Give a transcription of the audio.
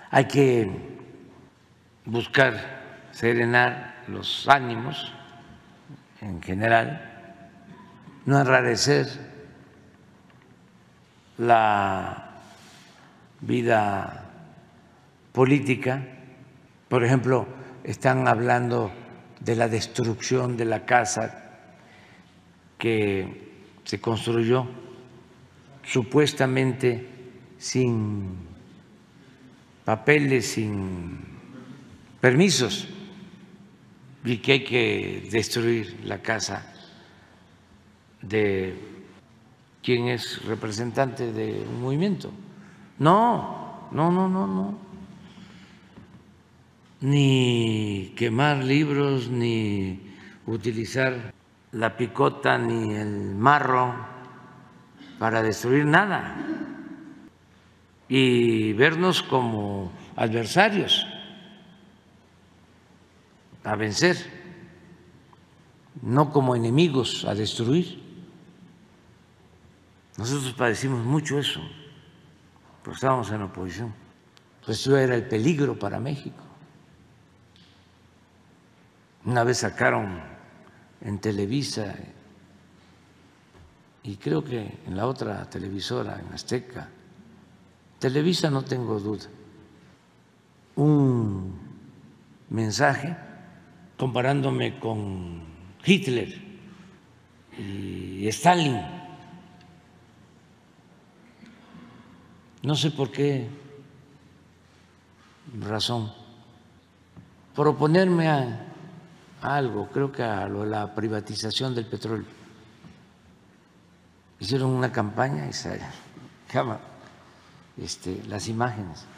Hay que buscar serenar los ánimos en general, no enrarecer la vida política. Por ejemplo, están hablando de la destrucción de la casa que se construyó supuestamente sin papeles, sin permisos, y que hay que destruir la casa de quien es representante de un movimiento. No, no, no, no, no. Ni quemar libros, ni utilizar la picota, ni el marro para destruir nada, y vernos como adversarios a vencer, no como enemigos a destruir. Nosotros padecimos mucho eso, pues estábamos en la oposición, pues eso era el peligro para México. Una vez sacaron en Televisa y creo que en la otra televisora, en Azteca, Televisa no tengo duda, un mensaje comparándome con Hitler y Stalin. No sé por qué razón, por oponerme a algo, creo que a lo de la privatización del petróleo. Hicieron una campaña y se llama las imágenes.